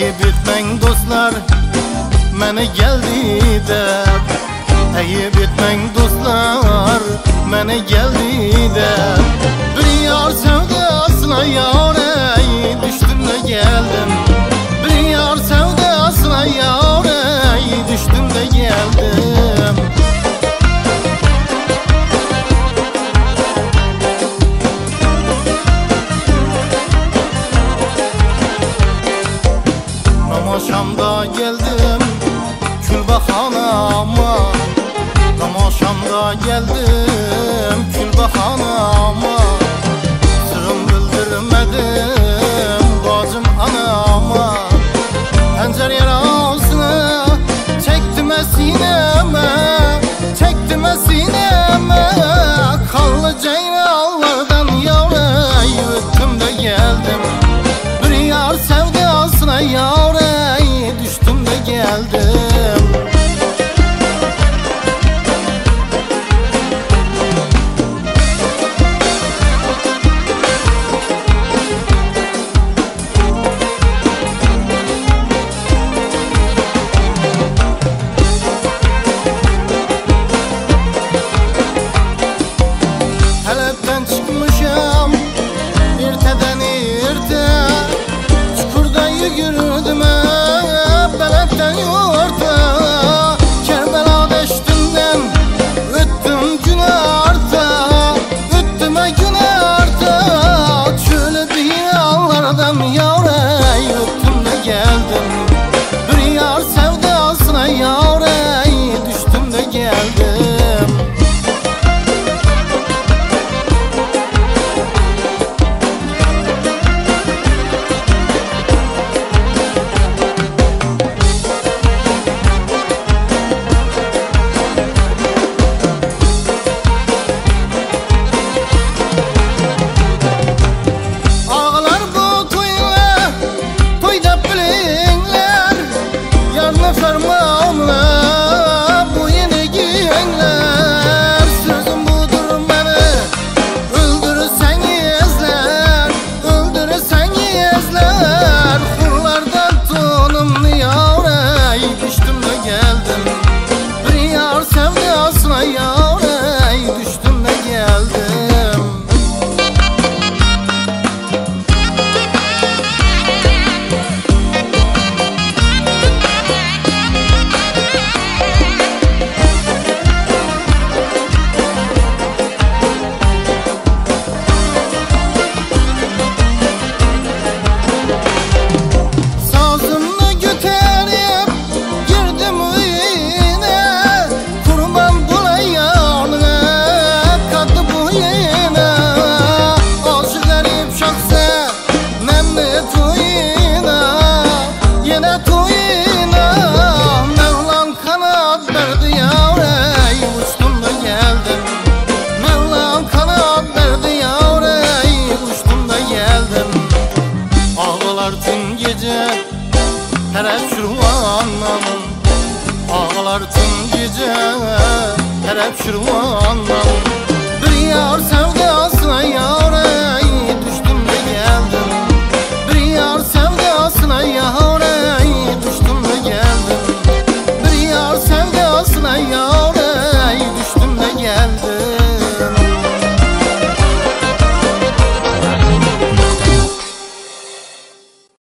Eyib etmeng dostlar məni geldi deb. Eyib etmeng dostlar məni geldi deb. Bir yar sevdasına yar ey düştüm de geldim. Bir yar sevdasına yar ey düştüm de geldim. Tamaşamda geldim Külbahanama, tamaşamda geldim Külbahanama. Sırrım bildirmedim bacım anama. Pencere yarasını çektim sineme, çektim sineme. Kanlı ceylanlardan yar ey öttüm de geldim. Bir yar sevdasına yar ey düştüm de geldim. Helepten çıkmışım irteden irte, çukurda yürüdüm beletten yurta. Kerbela üstünden öttüm gün arta, öttüme gün arta. Çölü diyarlardan yar ey öttüm de geldim. Bir yar sevdasına yar ey düştüm de geldim. Fermanla bu yeni giyenler, sözüm budur beni öldürürsen izler, öldürürsen izler. Kurlardan tonumlu yar ey düştüm de geldim. Bir yar sevdasına yar ey düştüm de geldim. Hərəf şirvanlamın, ağlar tüm gece hərəf şirvanlamın.